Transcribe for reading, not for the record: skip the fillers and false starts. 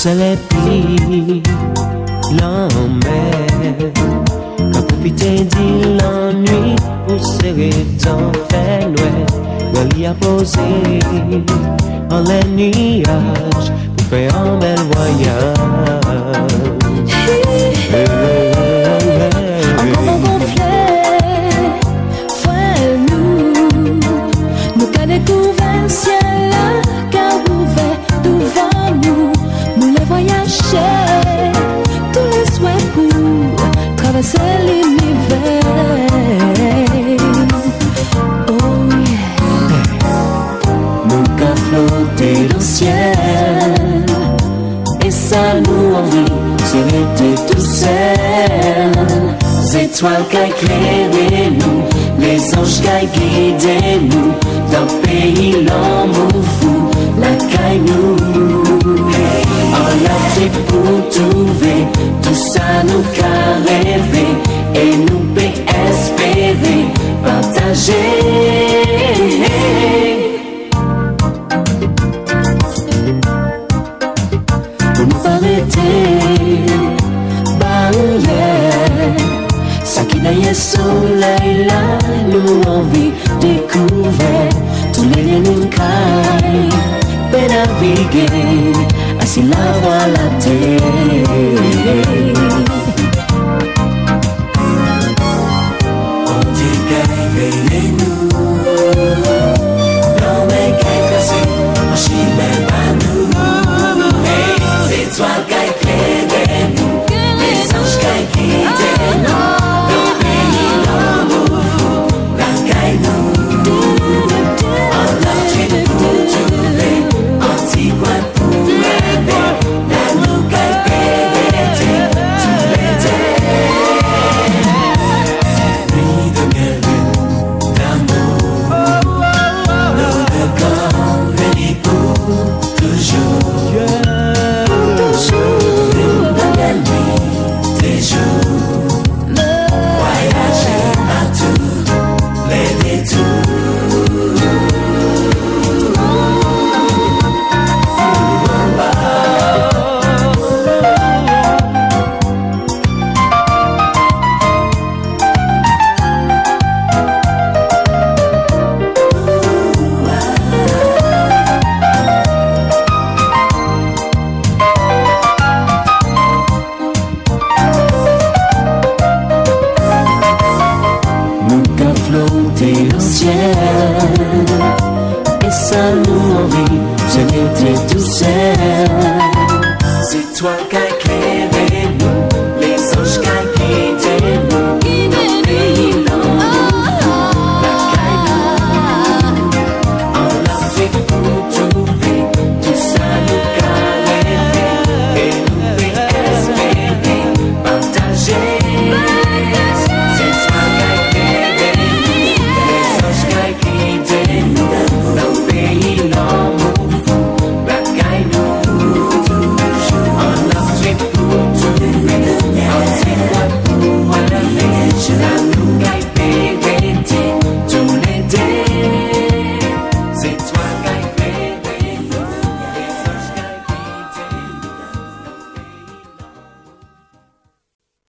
serait pris l'emmène, qu'à profiter de l'ennui pour serrer dans fait noir, où il a posé en les nuages pour faire un bel voyage. Encore gonflé, frère nous qu'a découvert le ciel là, qu'a ouvert devant nous, nous les voyager, tous les souhaits pour traverser l'univers. Oh yeah, nous qu'a flotté dans le ciel, et ça nous envie. C'était tout seul, les étoiles qui éclairaient nous, les anges qui guidaient nous, dans le pays l'amour fou, la caille nous. On a fait pour trouver, tout ça nous qu'a rêvé, et nous peut espérer partager. Pour nous arrêter, ça qui d'ailleurs soleil là, nous envie découvrir tous les liens nous caille, peut naviguer, ainsi la voie la terre. On dit qu'elle nous, non mais qu'elle casse, on chie même pas nous, les étoiles qu'elle éclairent nous, les anges qu'elle guident nous. Et ça nous